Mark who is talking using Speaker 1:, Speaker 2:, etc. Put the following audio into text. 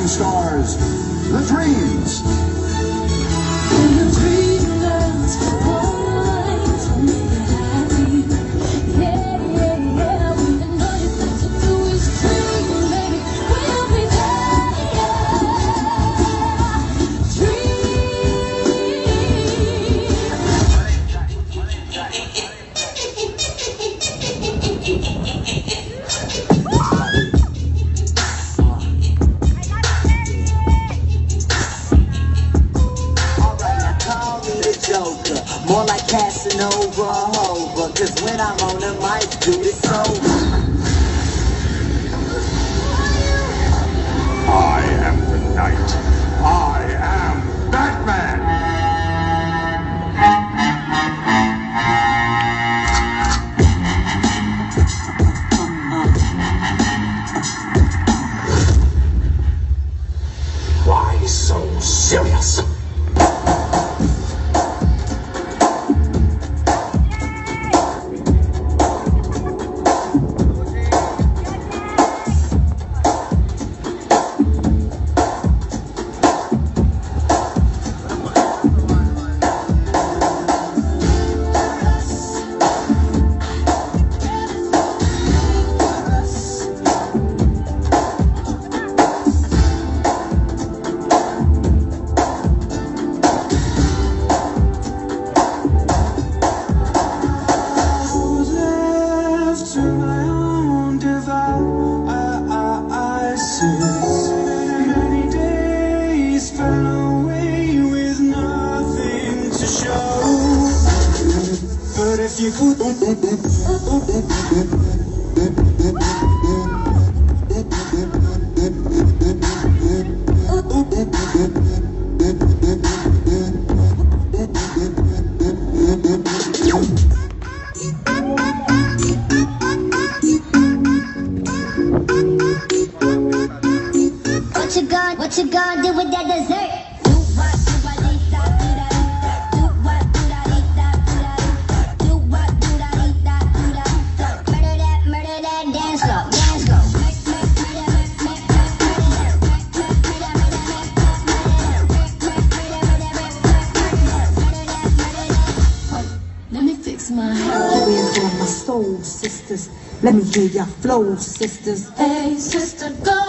Speaker 1: Starring stars, The Dreams.
Speaker 2: More like Casanova, Hova, cause when I'm on the mic, dude, it's over.
Speaker 1: I am the Knight. I am Batman. Why so serious?
Speaker 3: Many days fell away with nothing to show. But if you could
Speaker 4: What you gonna do with that dessert? Murder that, dance slow, dance slow. Let me fix my hair.
Speaker 5: We're for my soul sisters. Let me hear your flow, sisters.
Speaker 4: Hey, sister, go.